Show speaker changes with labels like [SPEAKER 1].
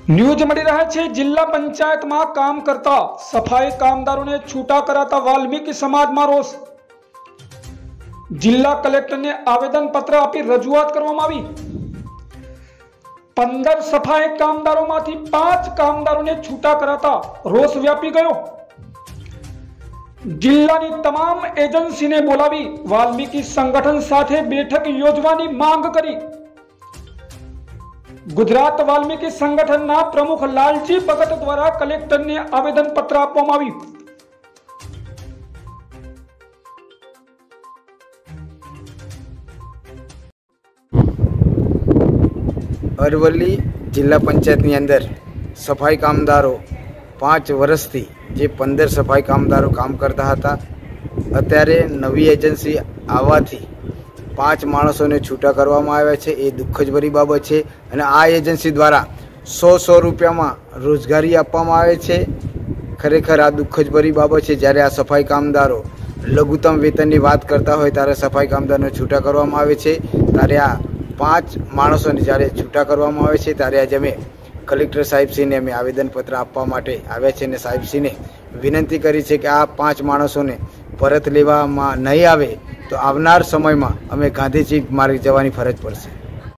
[SPEAKER 1] News मળી રહ્યા છે જિલ્લા પંચાયતમાં કામ કરતા સફાઈ કામદારોને છૂટા કરાતા વાલ્મીકી સમાજમાં રોષ। જિલ્લા કલેક્ટરને આવેદનપત્ર આપી રજૂઆત કરવામાં આવી। 15 સફાઈ કામદારોમાંથી 5 કામદારોને છૂટા કરાતા રોષ વ્યાપી ગયો। જિલ્લાની તમામ એજન્સીને બોલાવી વાલ્મીકી સંગઠન સાથે બેઠક યોજવાની માંગ કરી। गुजरात वाल्मीकि संगठन प्रमुख लालजी भगत द्वारा कलेक्टर ने आवेदन पत्र आपवामां आव्युं।
[SPEAKER 2] अरवली जिला पंचायत अंदर सफाई कामदारों 5 वर्षथी जे 15 सफाई कामदारों काम करता था, अत्यारे नवी एजेंसी आवाथी 5 माणसोने छूटा करवामां आव्या छे। ए दुःखद भरी बाबत छे अने आ एजेंसी द्वारा 100 रुपया में रोजगारी आपवामां आवे छे। खरेखर आ दुःखद भरी बाबत छे। ज्यारे आ सफाई कामदारों लघुत्तम वेतननी वात करता होय त्यारे सफाई कामदारोने छूटा करवामां आवे छे। त्यारे आ 5 माणसोने ज्यारे छूटा करवामां आवे छे त्यारे आज अमे कलेक्टर साहेबश्रीने अमे आवेदनपत्र आपवा माटे आव्या छे अने साहेबश्रीने विनंती करी छे कि आ 5 माणसोने परत लेवामां नहीं आवे तो आवनार समय में अमे गांधीजी मार्ग जवानी फरज पड़शे।